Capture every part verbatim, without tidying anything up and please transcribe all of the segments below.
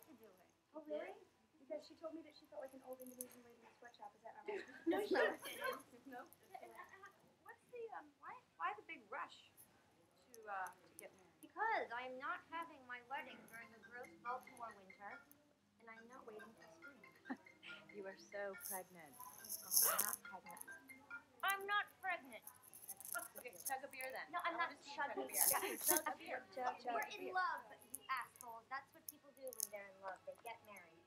to do it. Oh, really? Because she told me that she felt like an old Indonesian lady in a sweatshop. Is that not right? No, she No. didn't. No. What's the, um, why, why the big rush to, uh, to get married? Because I'm not having my wedding during the gross Baltimore winter, and I'm not waiting till spring. You are so pregnant. Oh, I'm not pregnant. I'm not pregnant. Okay, chug a beer then. No, I'm I not wanna see you chug a chugging. beer. Chug a beer. Chug, chug We're a in beer. love, you assholes. That's what people do when they're in love. They get married.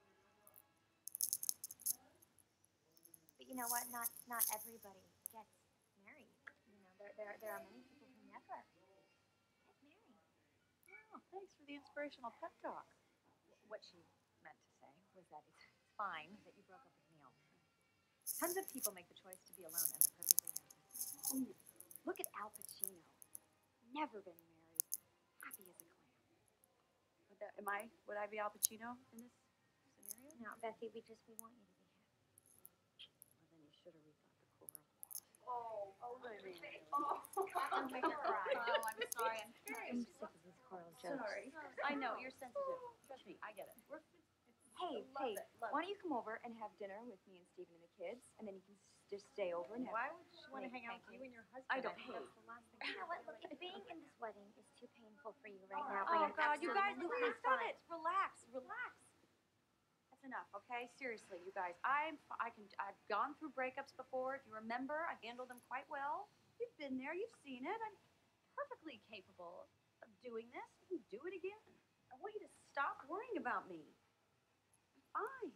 But you know what? Not not everybody gets married. You know, there there there are many people who never get married. Oh, thanks for the inspirational pep talk. What she meant to say was that it's fine that you broke up with Neil. Tons of people make the choice to be alone and they're perfectly happy. Look at Al Pacino. Never been married. Happy as a clam. Would that, am I, would I be Al Pacino in this scenario? No, Bethy, we just we want you to be happy. Well, then you should have rethought the choral. Oh, oh, really? Oh, Don't make her cry. Oh, I'm sorry. I'm I'm sick of these choral jokes. sorry. I know, you're sensitive. Trust me, I get it. We're, Hey, love hey, it, love why don't you come over and have dinner with me and Stephen and the kids, and then you can s- just stay over and have... Why would she want to Make hang out with you and your husband? I don't think hate. That's the last thing. You know what? Look, if being in this wedding is too painful for you right now, I Oh, am God, you guys, absolutely please stop fine. it. Relax, relax. That's enough, okay? Seriously, you guys. I'm, f- I can, I've gone through breakups before. If you remember, I handled them quite well. You've been there. You've seen it. I'm perfectly capable of doing this. You can do it again. I want you to stop worrying about me. I'm fine.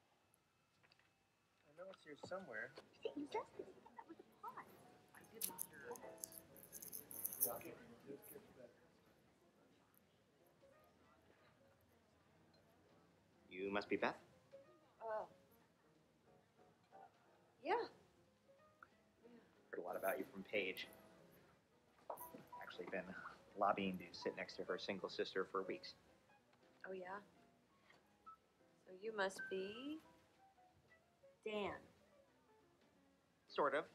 I know it's here somewhere. You just that was a pot. I didn't hear it. You must be Beth? Oh. Yeah. Heard a lot about you from Paige. Actually been lobbying to sit next to her single sister for weeks. Oh, yeah? So you must be Dan. Sort of.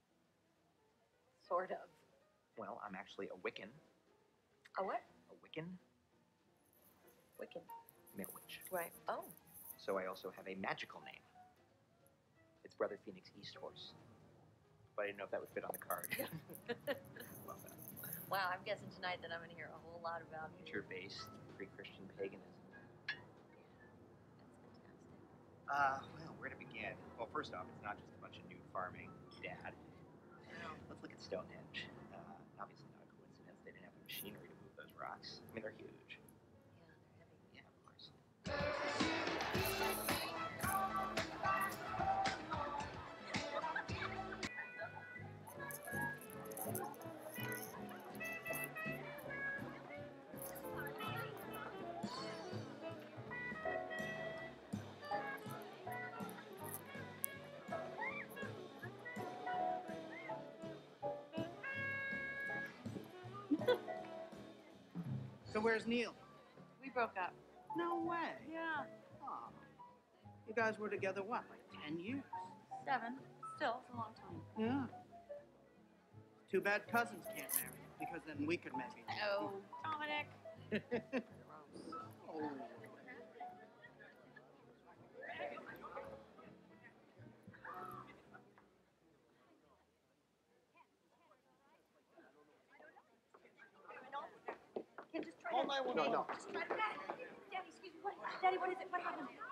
Sort of. Well, I'm actually a Wiccan. A what? A Wiccan? Wiccan. Male witch. Right. Oh. So I also have a magical name. It's Brother Phoenix East Horse. But I didn't know if that would fit on the card. Love that. Wow, I'm guessing tonight that I'm going to hear a whole lot about you. Nature-based pre-Christian paganism. That's fantastic. Uh, well, where to begin? Well, first off, it's not just a bunch of nude farming, Dad. Let's look at Stonehenge. Uh, obviously not a coincidence. They didn't have the machinery to move those rocks. I mean, they're huge. Yeah, they're heavy. Yeah, of course. So where's Neil? We broke up. No way. Yeah. Aw. You guys were together, what, like ten years? Seven. Still, it's a long time. Yeah. Too bad cousins can't marry, because then we could maybe. Oh, Dominic. Oh. Ken, just try Call to... nine one one. No, no. Just try to... Daddy, excuse me. What, Daddy, what is it? What happened?